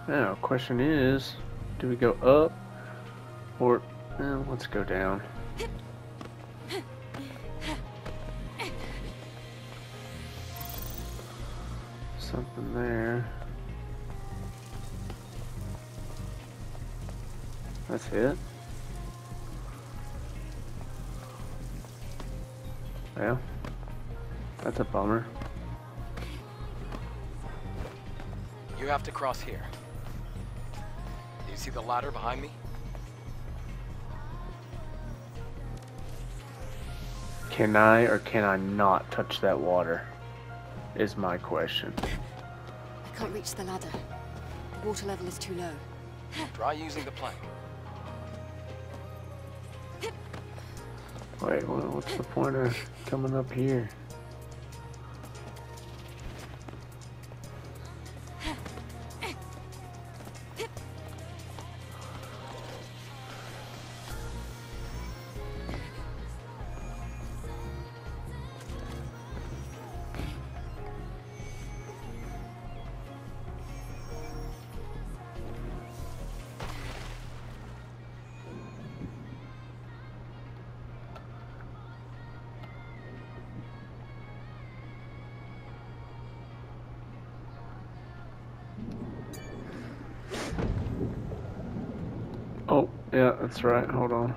Now, question is, do we go up or let's go down. Something there. That's it. Well, that's a bummer. You have to cross here. Do you see the ladder behind me? Can I or can I not touch that water? Is my question. I can't reach the ladder. The water level is too low. Try using the plank. Wait, what's the point of coming up here? Oh, yeah, that's right. Hold on.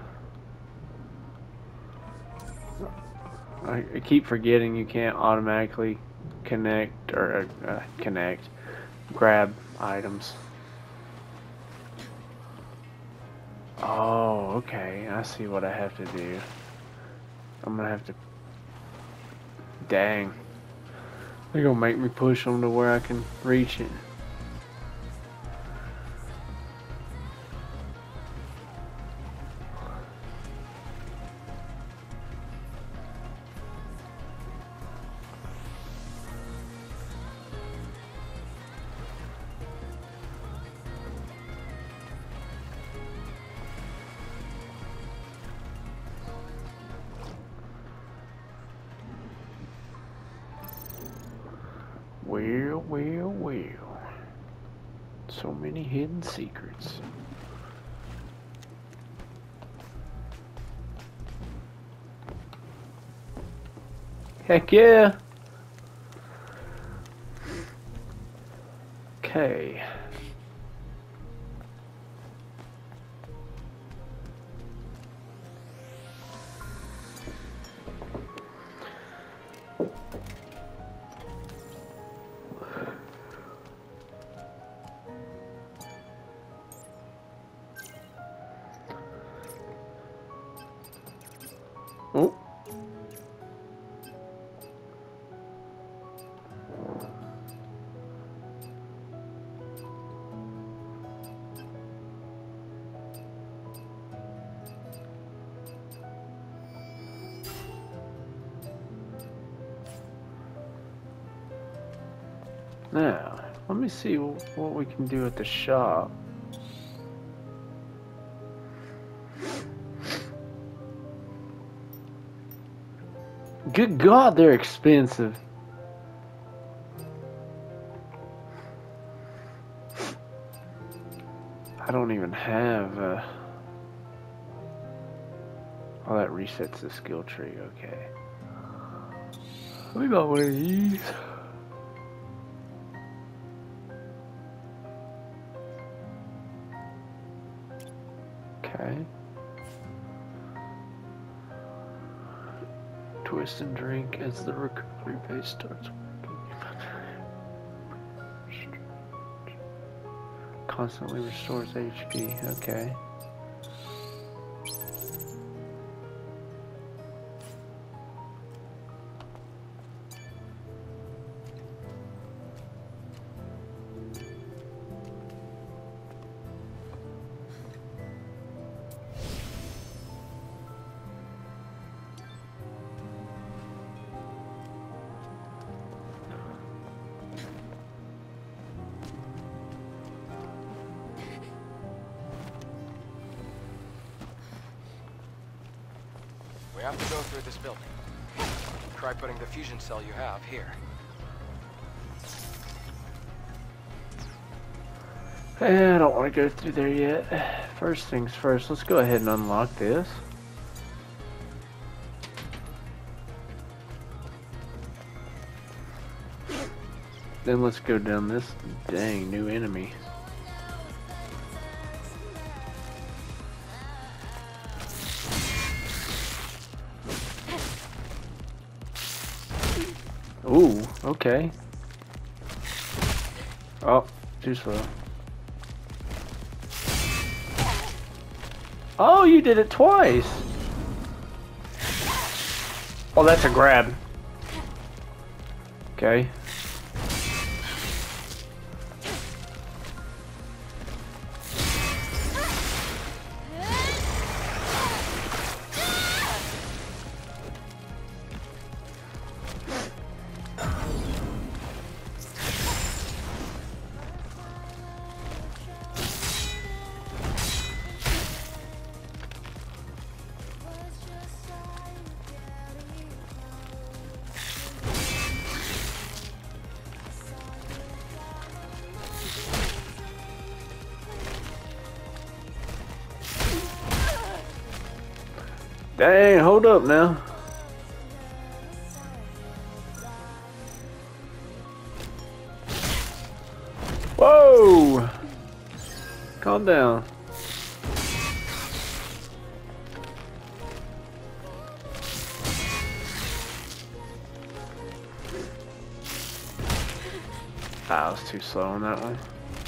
I keep forgetting you can't automatically connect or grab items. Oh, okay. I see what I have to do. I'm gonna have to. Dang. They're gonna make me push them to where I can reach it. Well. So many hidden secrets. Heck yeah! Okay. Oh. Now, let me see what we can do at the shop. Good God, they're expensive. I don't even have oh, that resets the skill tree. Okay. We got one of these. Okay. Twist and drink as the recovery base starts working. Constantly restores HP. Okay. We have to go through this building. Try putting the fusion cell you have here. I don't want to go through there yet. First things first, let's go ahead and unlock this. Then let's go down this dang new enemy. Ooh, okay. Oh, too slow. Oh, you did it twice. Oh, that's a grab. Okay. Dang, hold up now. Whoa! Calm down. Ah, I was too slow on that one.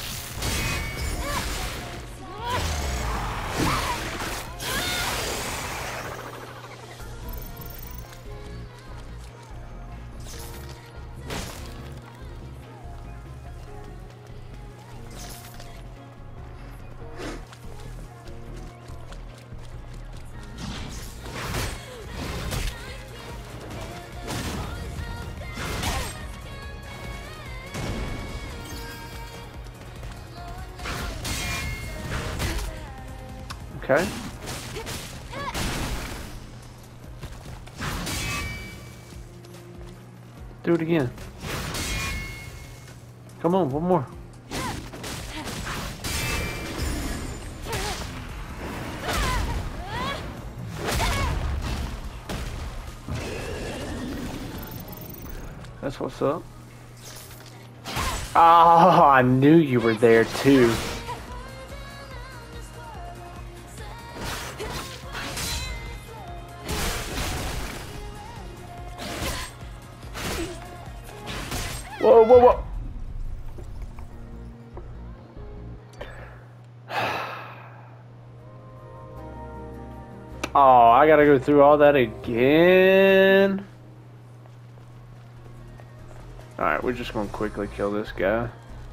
Okay. Do it again. Come on, one more. That's what's up. Oh, I knew you were there too. Whoa, whoa, whoa. Oh, I gotta go through all that again. Alright, we're just gonna quickly kill this guy.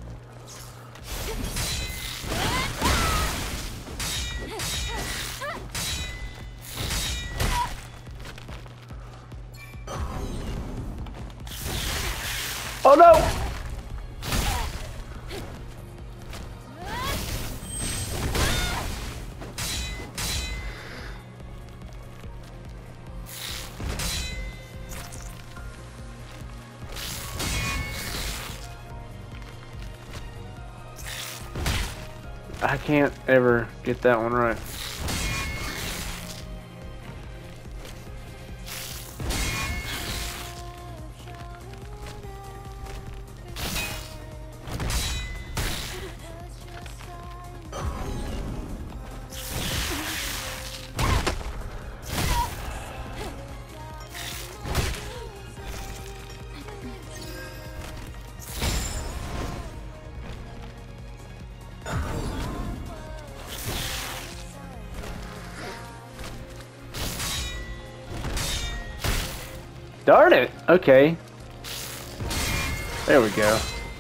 Oh no! I can't ever get that one right. Darn it! Okay. There we go.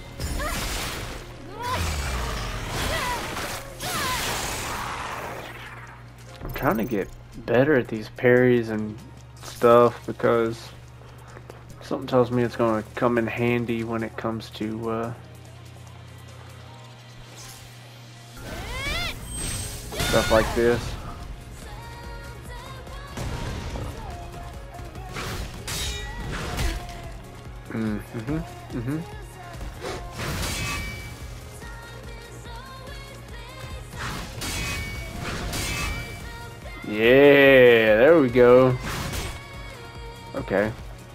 I'm trying to get better at these parries and stuff because something tells me it's going to come in handy when it comes to stuff like this. Yeah, there we go. Okay.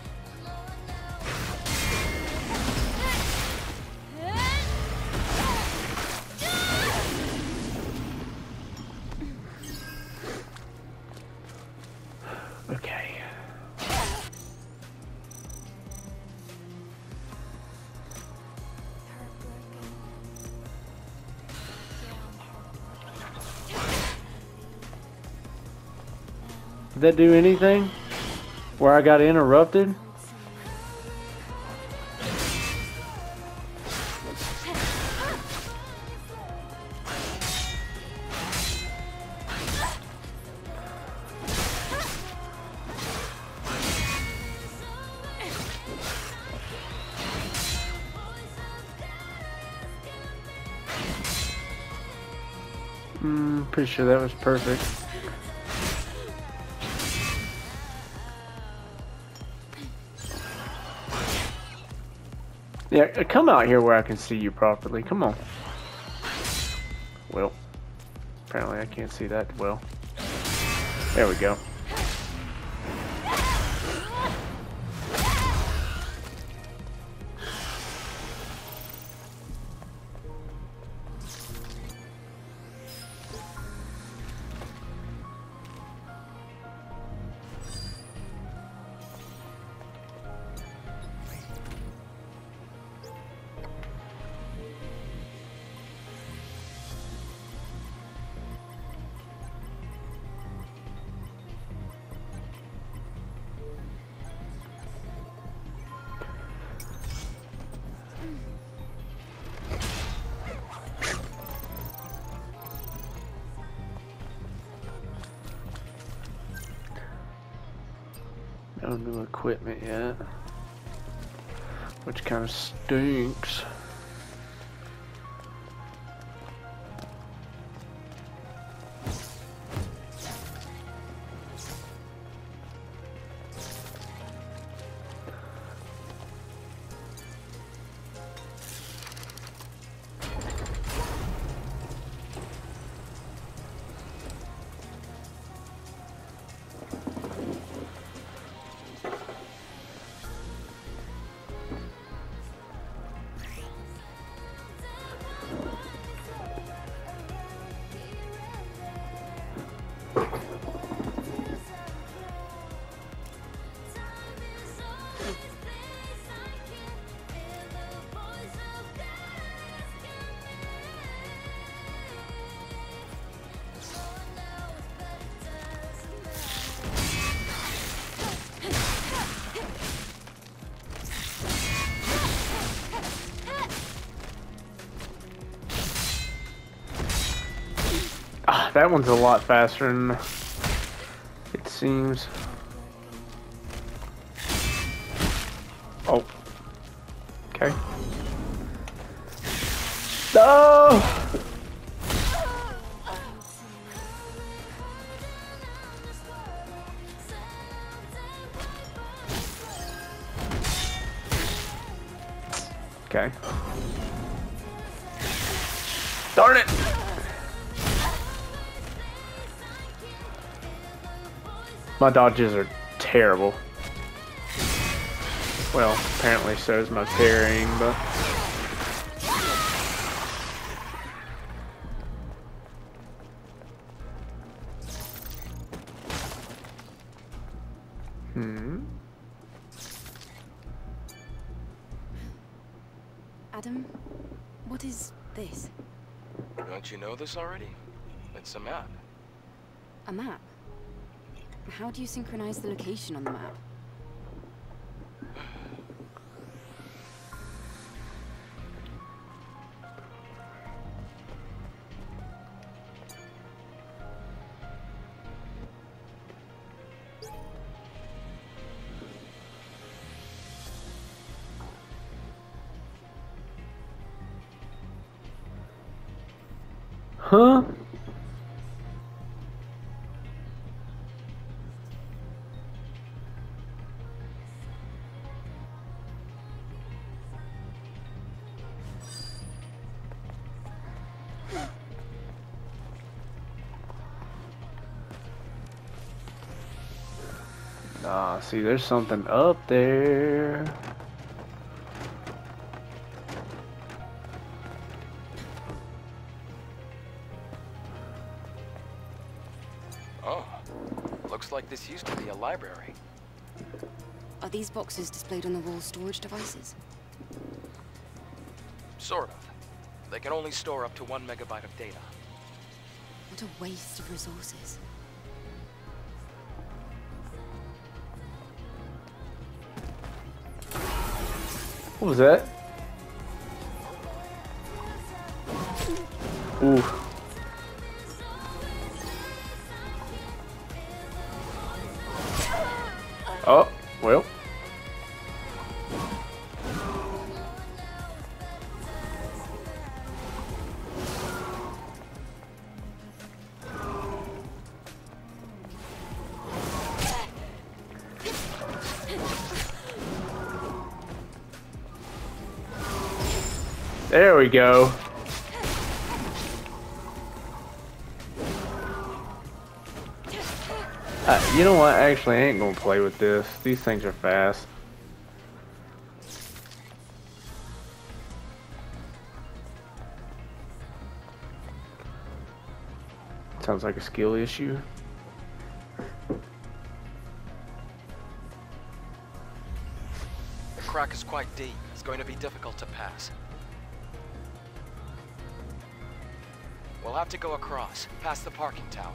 Okay. Did that do anything? Where I got interrupted? Pretty sure that was perfect. Yeah, come out here where I can see you properly. Come on. Well, apparently I can't see that well. There we go. No new equipment yet, which kind of stinks. That one's a lot faster than it seems. Oh. Okay. No! Okay. Darn it! My dodges are terrible. Well, apparently so is my parrying, but... Adam, what is this? Don't you know this already? It's a map. A map? How do you synchronize the location on the map? Huh? Ah, see, there's something up there. Oh, looks like this used to be a library. Are these boxes displayed on the wall storage devices? Sort of. They can only store up to 1 megabyte of data. What a waste of resources. What was that? Ooh. Oh, well. There we go. You know what? Actually, I ain't gonna play with this. These things are fast. Sounds like a skill issue. The crack is quite deep. It's going to be difficult to pass. We'll have to go across, past the parking tower.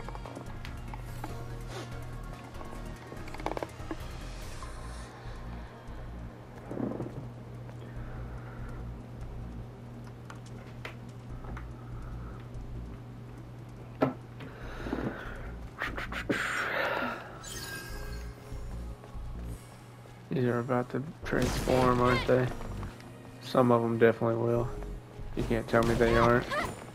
These are about to transform, aren't they? Some of them definitely will. You can't tell me they aren't.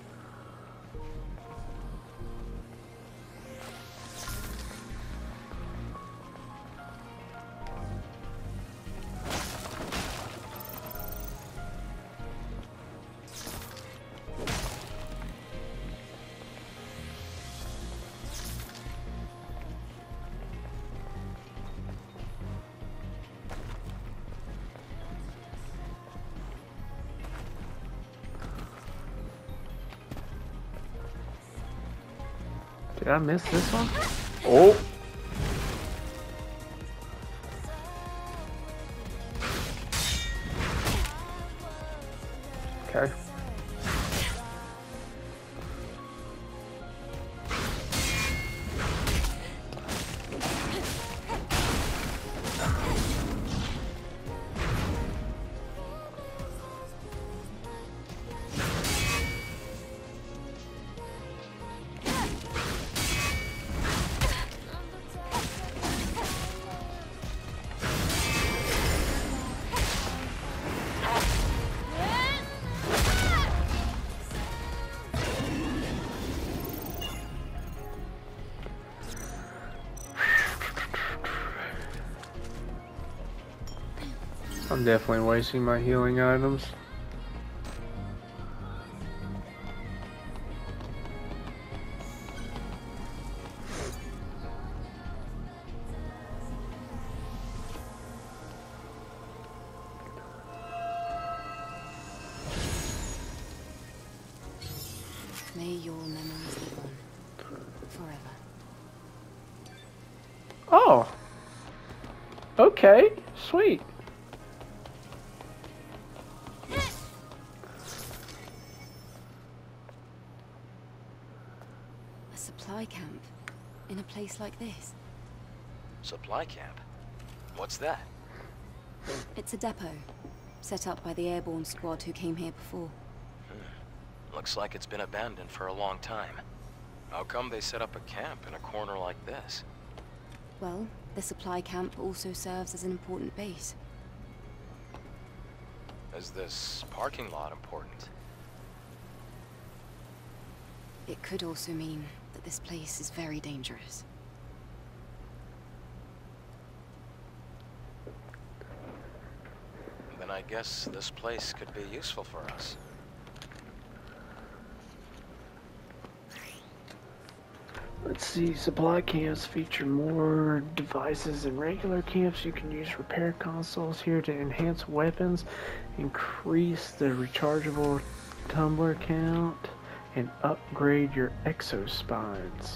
Did I miss this one? Oh! Okay. I'm definitely wasting my healing items. May your memories live on forever. Oh! Okay, sweet. A supply camp in a place like this. Supply camp? What's that? It's a depot, set up by the airborne squad who came here before. Looks like it's been abandoned for a long time. How come they set up a camp in a corner like this? Well, the supply camp also serves as an important base. Is this parking lot important? It could also mean that this place is very dangerous. Then I guess this place could be useful for us. Let's see, supply camps feature more devices than regular camps. You can use repair consoles here to enhance weapons, increase the rechargeable tumbler count, and upgrade your exospines.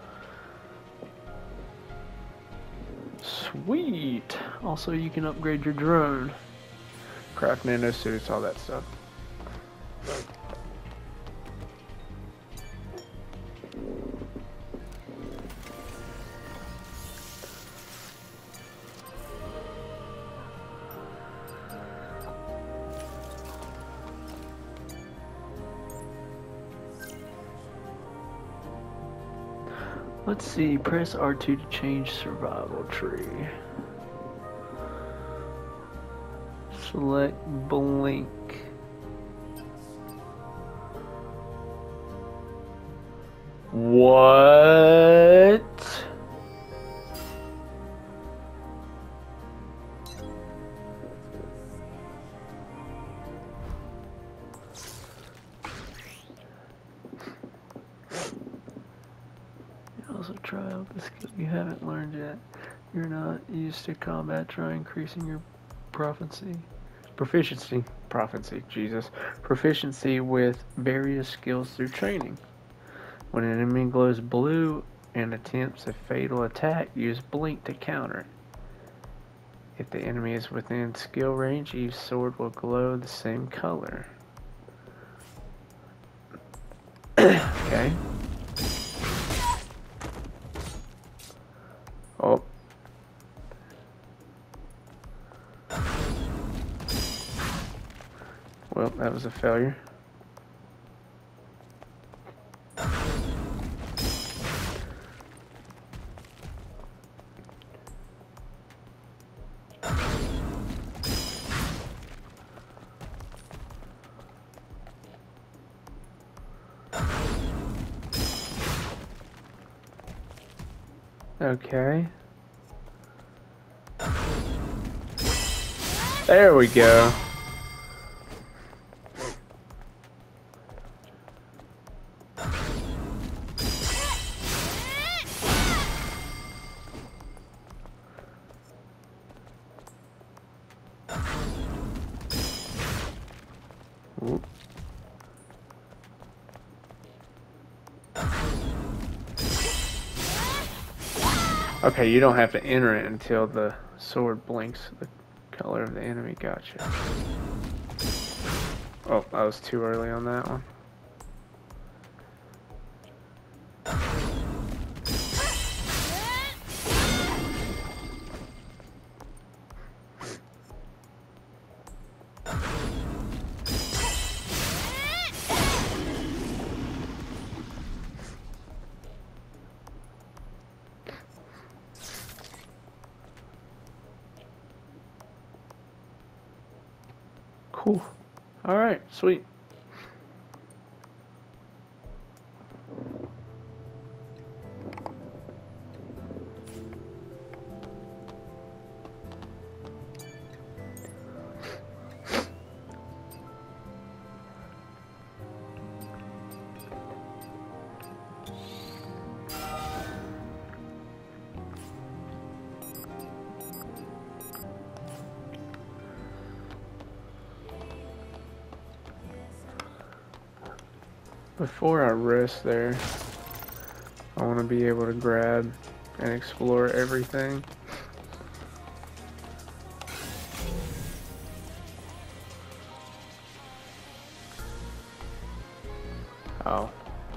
Sweet! Also, you can upgrade your drone. Craft nano suits, all that stuff. Let's see, press R2 to change survival tree. Select blink. What? Also try out the skill you haven't learned yet. You're not used to combat. Try increasing your proficiency, proficiency with various skills through training. When an enemy glows blue and attempts a fatal attack, use blink to counter it. If the enemy is within skill range, each sword will glow the same color. Okay. Oh. Well, that was a failure. Okay. There we go. Ooh. Okay, you don't have to enter it until the sword blinks the color of the enemy. Gotcha. Oh, I was too early on that one. Cool. Alright, sweet. Before I rest there, I want to be able to grab and explore everything. Oh.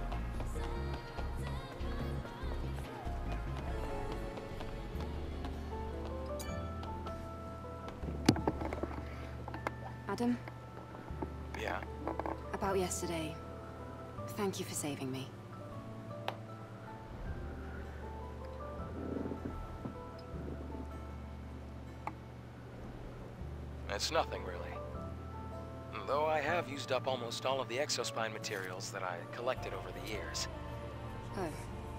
Adam? Yeah? About yesterday. Thank you for saving me. It's nothing, really. Though I have used up almost all of the exospine materials that I collected over the years. Oh.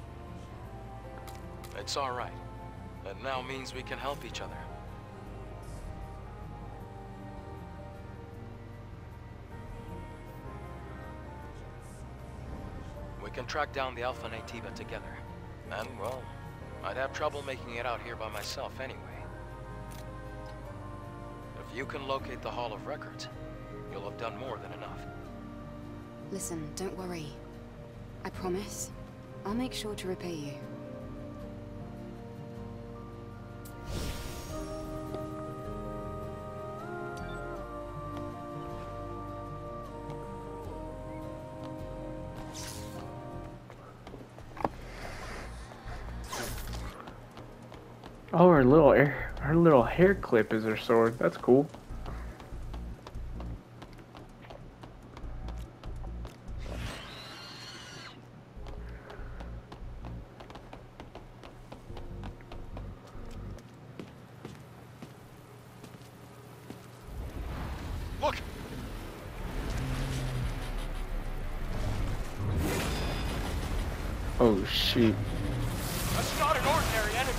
It's alright. That now means we can help each other. We can track down the Alpha Nativa together. And, well, I'd have trouble making it out here by myself anyway. If you can locate the Hall of Records, you'll have done more than enough. Listen, don't worry. I promise. I'll make sure to repay you. Oh, her little hair clip is her sword. That's cool. Look! Oh, shoot. That's not an ordinary enemy!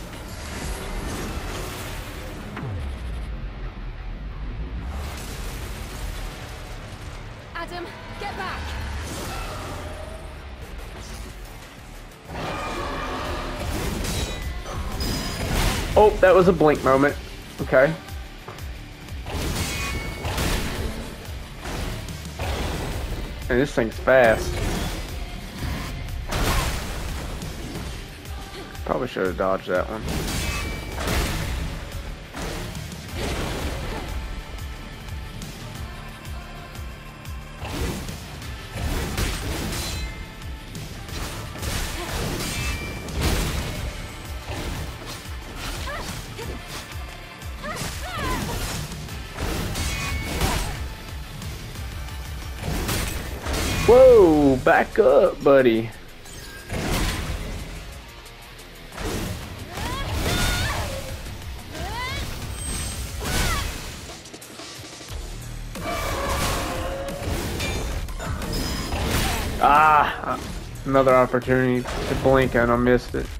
Adam, get back! Oh, that was a blink moment. Okay. And this thing's fast. Probably should have dodged that one. Whoa, back up, buddy. Ah, another opportunity to blink and I missed it.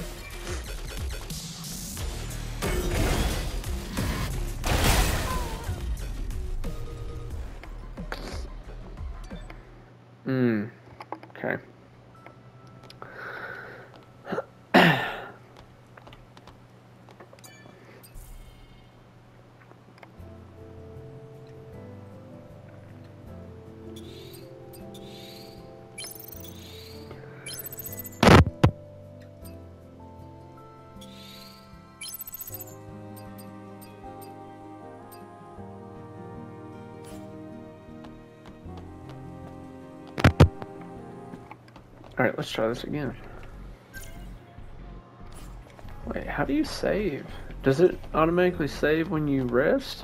Okay. Alright, let's try this again. Wait, how do you save? Does it automatically save when you rest?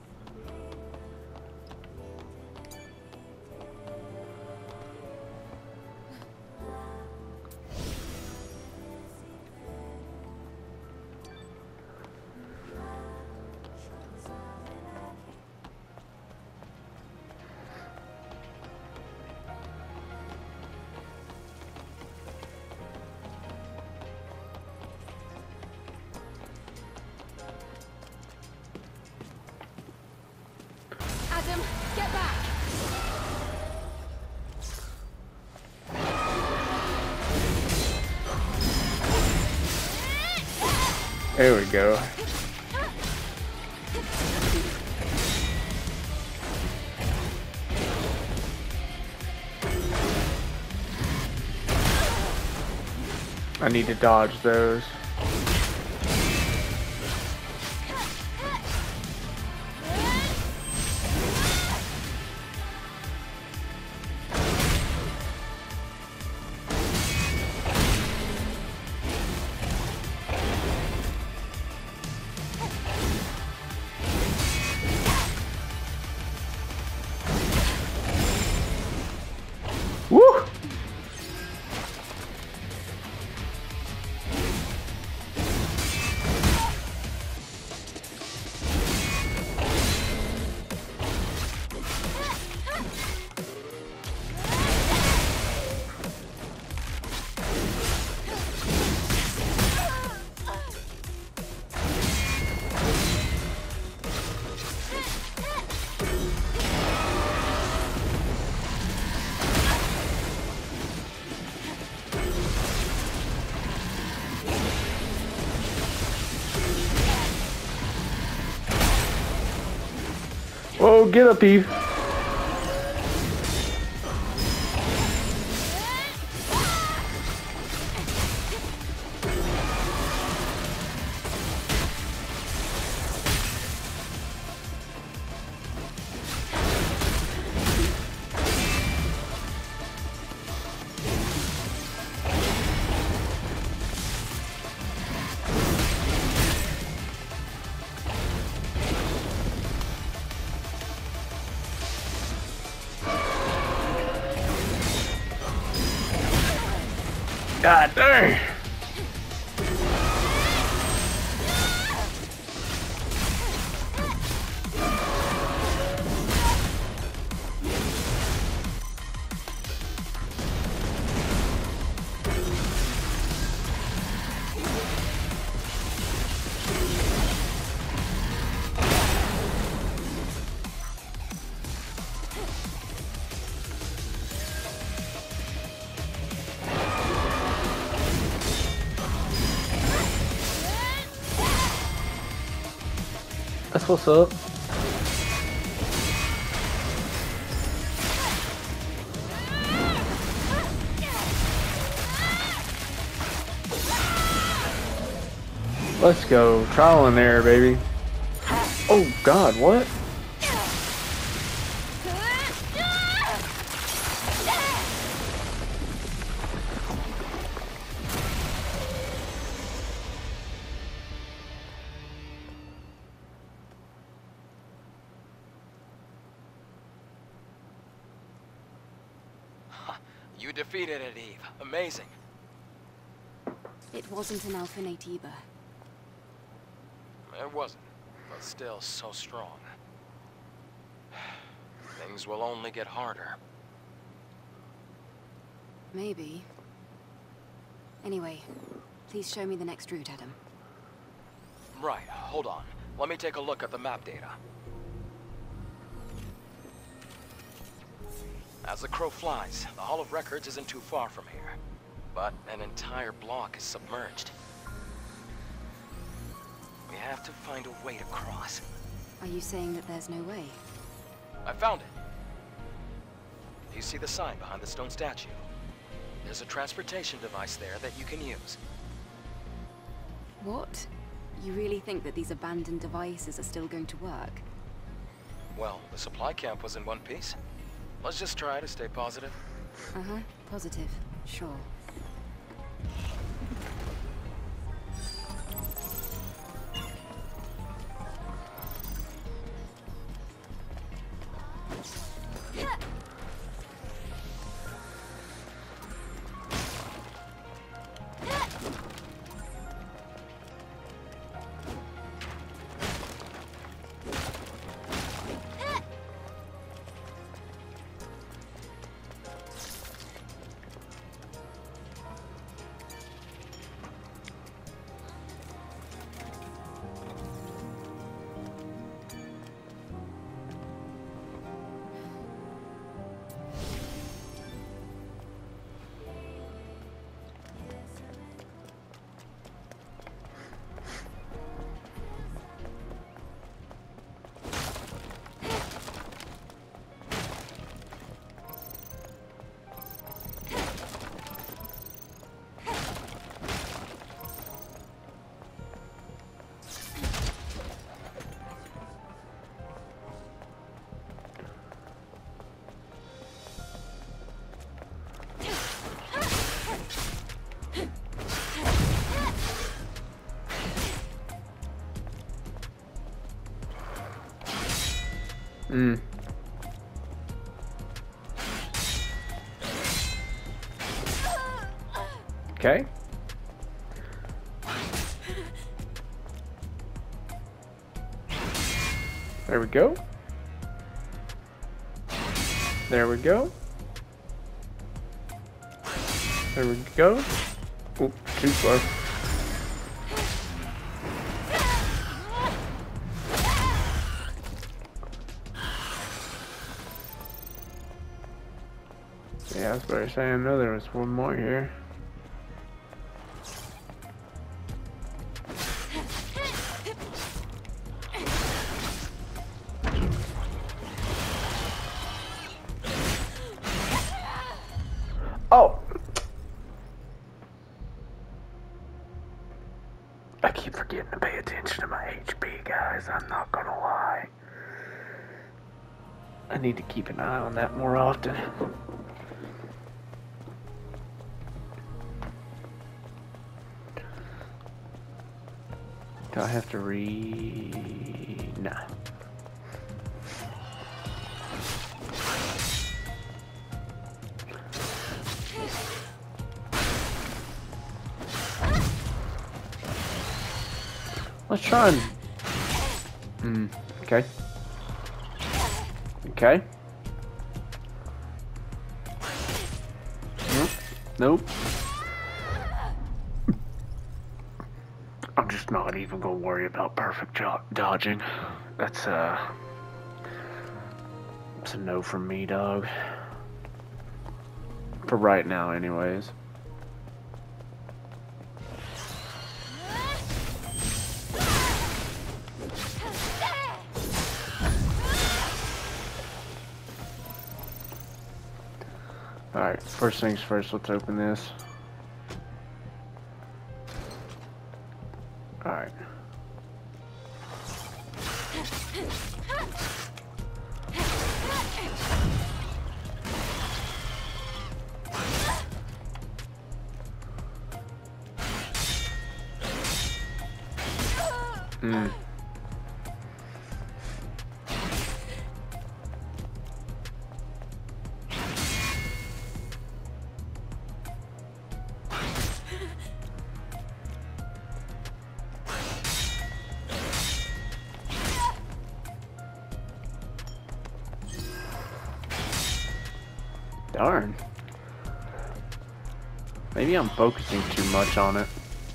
Adam, get back! There we go. I need to dodge those. Woo! Whoa, get up, Eve. God dang! That's what's up. Let's go. Trial and error, baby. Oh God, what? You defeated it, Eve. Amazing. It wasn't an Alphanate Eber. It wasn't, but still so strong. Things will only get harder. Maybe. Anyway, please show me the next route, Adam. Right, hold on. Let me take a look at the map data. As the crow flies, the Hall of Records isn't too far from here. But an entire block is submerged. We have to find a way to cross. Are you saying that there's no way? I found it. You see the sign behind the stone statue? There's a transportation device there that you can use. What? You really think that these abandoned devices are still going to work? Well, the supply camp was in one piece. Let's just try to stay positive. Uh-huh, positive. Sure. Okay. There we go. There we go. There we go. Oop, too slow. Yeah, I was about to say, I know there was one more here. Oh! I keep forgetting to pay attention to my HP, guys. I'm not gonna lie. I need to keep an eye on that more often. Do I have to Nah. Let's try and... okay. Okay. Nope. I'm just not even gonna worry about perfect dodging. That's it's a no from me, dog. For right now, anyways. Alright, first things first, let's open this. Alright. Darn. Maybe I'm focusing too much on it.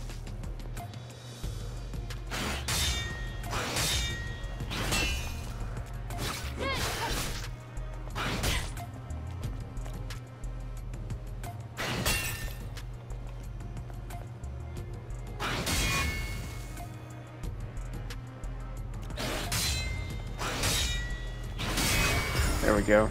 There we go.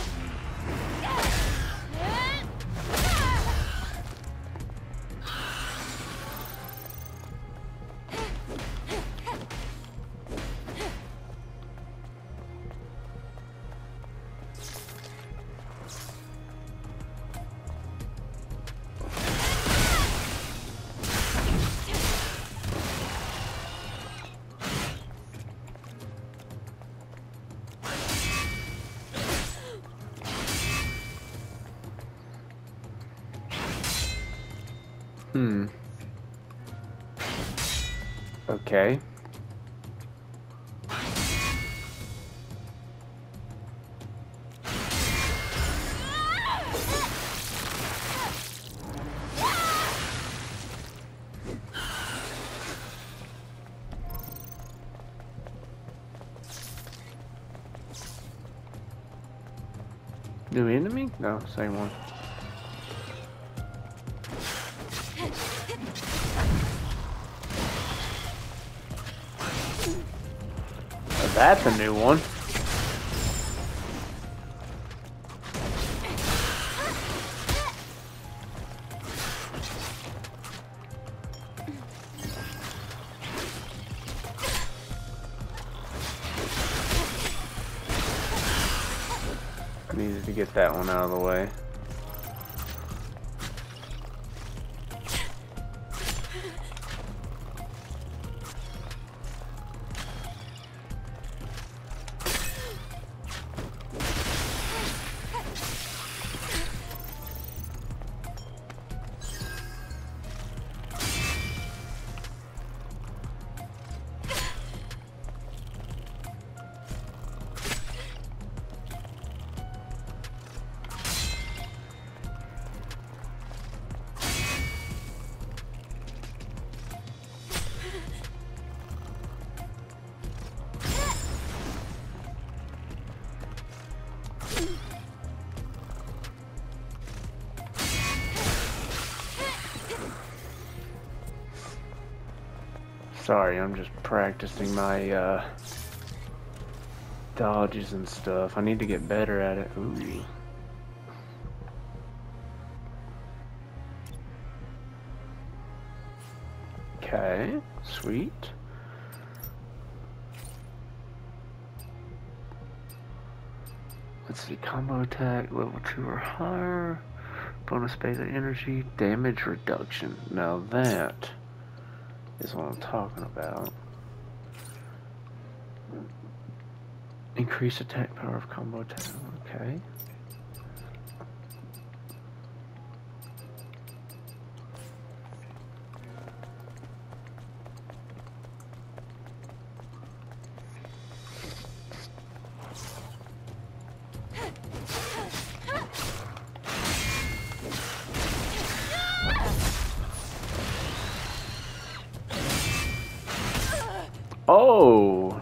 Okay. New enemy? No, same one. That's a new one. Needed to get that one out of the way. Sorry, I'm just practicing my dodges and stuff. I need to get better at it. Ooh. Okay, sweet. Let's see, combo attack, level 2 or higher. Bonus beta energy, damage reduction. Now that is what I'm talking about. Increase attack power of combo attack, okay. Oh!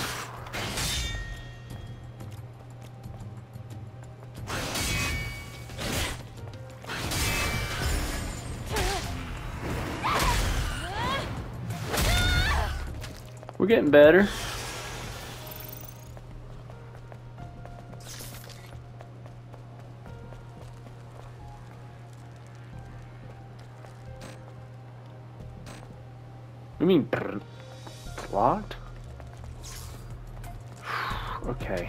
We're getting better. You mean it's locked? Okay.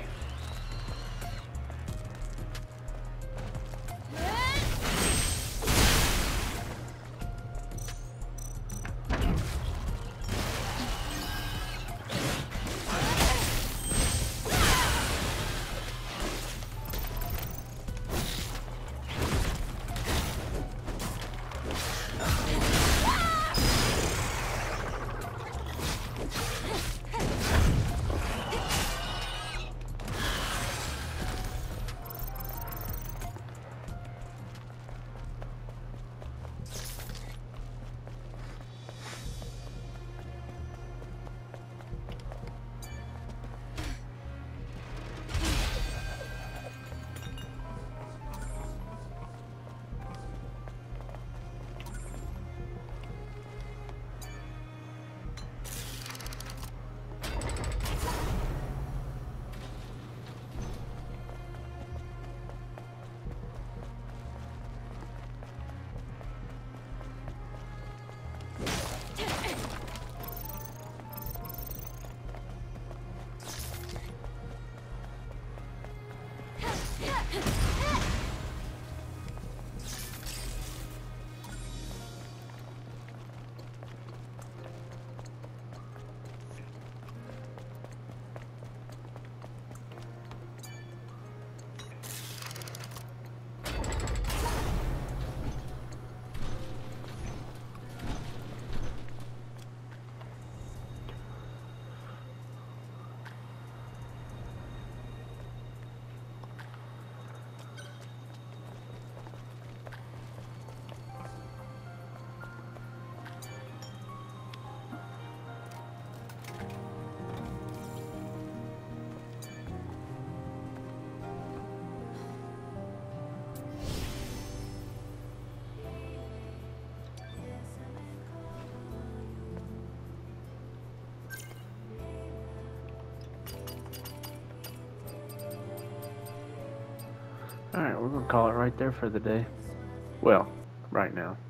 Alright, we're gonna call it right there for the day. Well, right now.